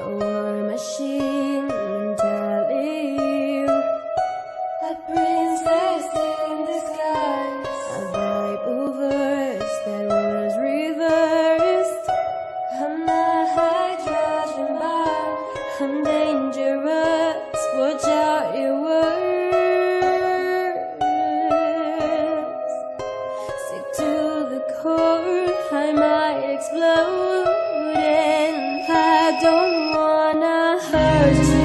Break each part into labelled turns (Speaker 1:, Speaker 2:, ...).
Speaker 1: a war machine mentality. A princess in disguise, a Bible verse that was reversed. I'm not hydrogen bomb, I'm dangerous, watch out your words. Sick to the core, I might explode, and I don't wanna hurt you.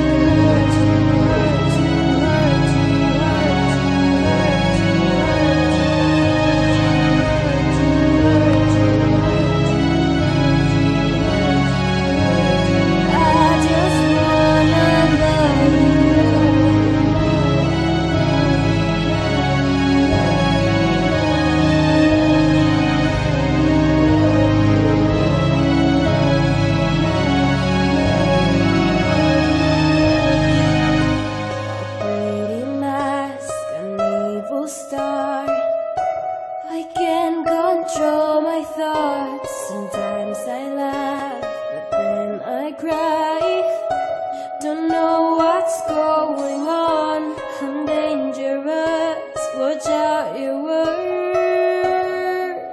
Speaker 1: I can control my thoughts. Sometimes I laugh, but then I cry. Don't know what's going on, I'm dangerous, watch out your words.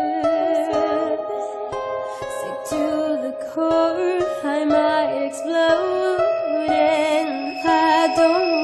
Speaker 1: Sick to the core, I might explode, and I don't